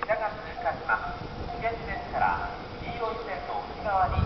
車が通過します。危険ですから黄色い線の内側に